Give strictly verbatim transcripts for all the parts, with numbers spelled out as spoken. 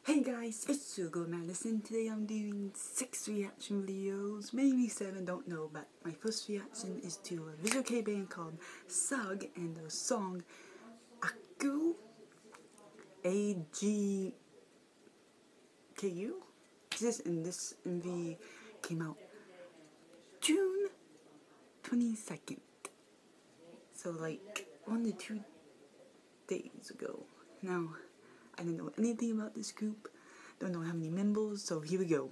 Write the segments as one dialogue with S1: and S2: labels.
S1: Hey guys, it's Sugar Madison. Today I'm doing six reaction videos, maybe seven, don't know, but my first reaction is to a visual K band called Sug and the song Aku, A G K U. This and this M V came out June twenty-second, so like one to two days ago. Now, I don't know anything about this group, don't know how many members, so here we go.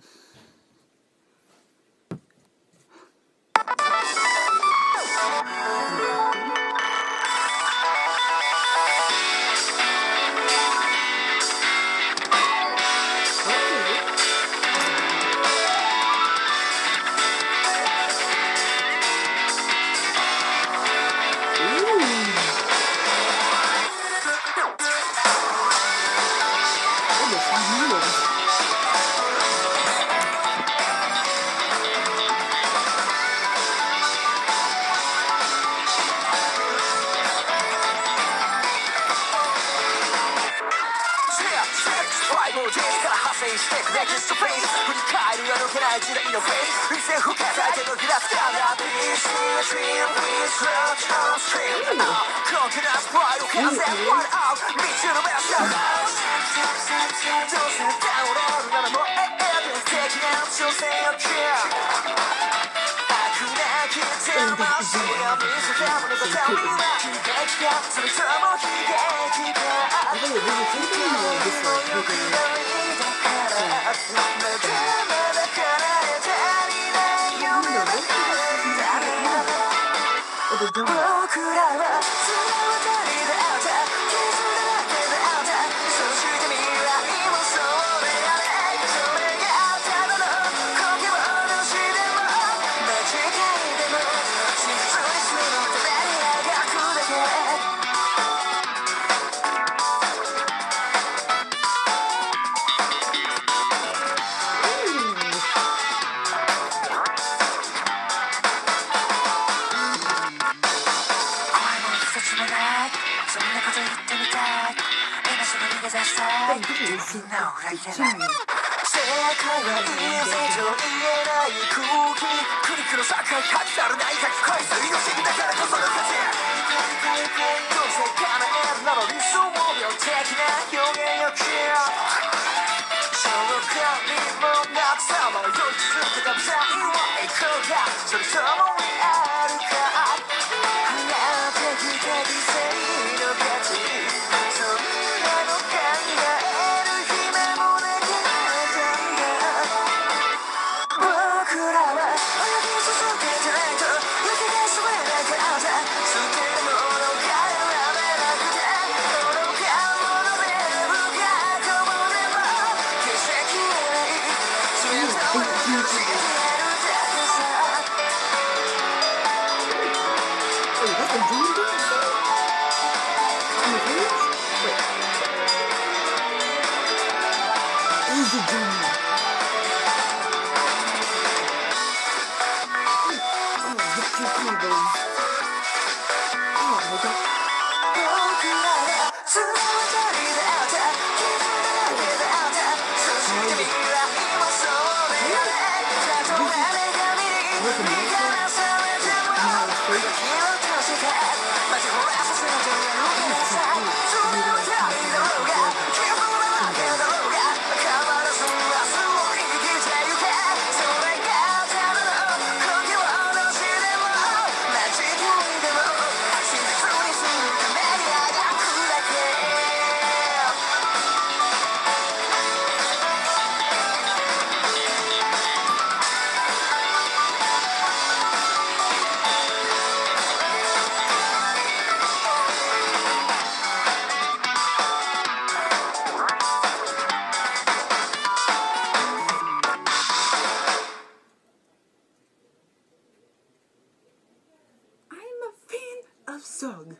S1: Sug.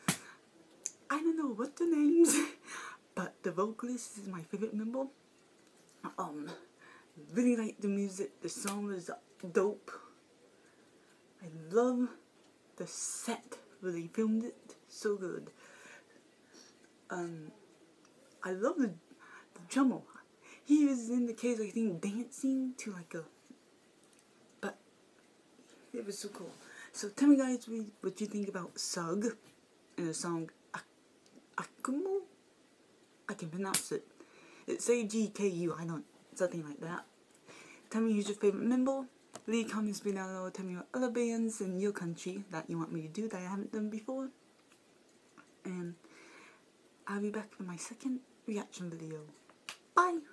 S1: I don't know what the names, but the vocalist is my favorite member. Um, really like the music. The song is dope. I love the set where they filmed it. So good. Um, I love the, the drummer. he was in the cage, I think, dancing to like a, but it was so cool. So tell me guys what you think about Sug and the song Akumu. I can pronounce it. It's A G K U, I don't, something like that. Tell me who's your favorite member. Leave comments below. Tell me what other bands in your country that you want me to do that I haven't done before. And I'll be back for my second reaction video. Bye!